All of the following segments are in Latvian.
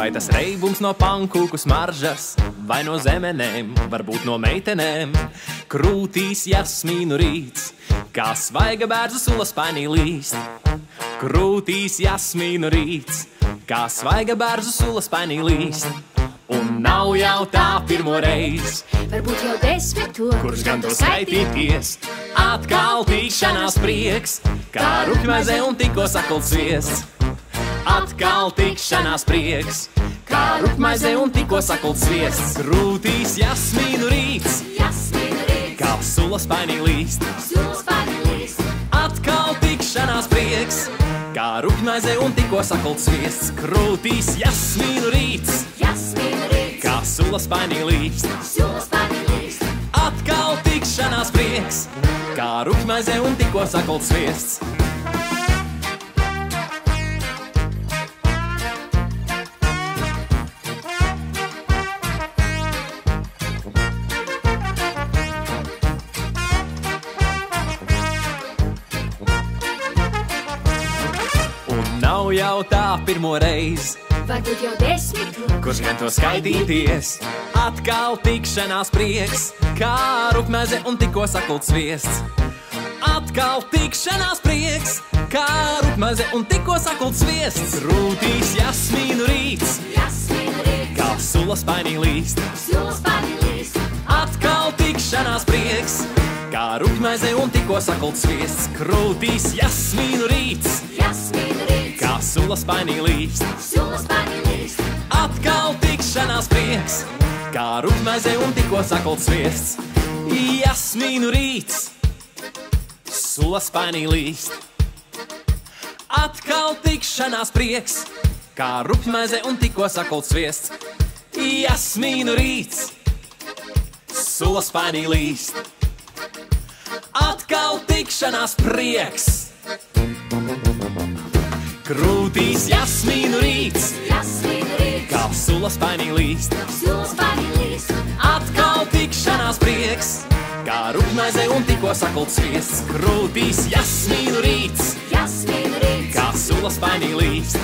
Vai tas reibums no pankūku smaržas, vai no zemenēm, varbūt no meitenēm. Krūtīs jasmīnu rīts, kā svaiga bērzu sula spainī līst. Krūtīs jasmīnu rīts, kā svaiga bērzu sula spainī līst. Un nav jau tā pirmo reizi, varbūt jau 10, kurš gan to skaitīties. Atkal tikšanās prieks, kā rupjmaize un tikko sakults sviests. Atkal tikšanās prieks, kā rupjmaize un tikko sakults sviests. Krūtīs jasmīnu rīts, kā sula spainī līst. Atkal tikšanās prieks, kā rupjmaize un tikko sakults sviests. Krūtīs jasmīnu rīts, kā sula spainī līst. Atkal tikšanās prieks, kā rupjmaize un tikko sakults sviests. Nav jau tā pirmo reizi, varbūt jau 10, kurš gan to skaitīties. Atkal tikšanās prieks, kā rupjmaize un tikko sakults sviests. Atkal tikšanās prieks, kā rupjmaize un tikko sakults sviests. Krūtīs jasmīnu rīts, kā sula spainī līst. Atkal tikšanās prieks, kā rupjmaize un tikko sakults sviests. Krūtīs jasmīnu rīts, kā sula spainī līst. Atkal tikšanās prieks, kā rupjmaize un tikko sakults sviests. Jasmīnu rīts, sula spainī līst. Atkal tikšanās prieks, kā rupjmaize un tikko sakults sviests. Jasmīnu rīts, sula spainī līst. Atkal tikšanās prieks, krūtīs jasmīnu rīts, kā sula spainī līst. Atkal tikšanās prieks, kā rupjmaize un tikko sakults sviests. Krūtīs jasmīnu rīts, kā sula spainī līst.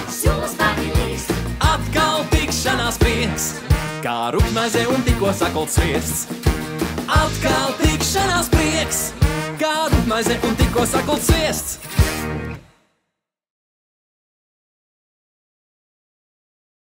Atkal tikšanās prieks, kā rupjmaize un tikko sakults sviests. Atkal tikšanās prieks, kā rupjmaize un tikko sakults sviests.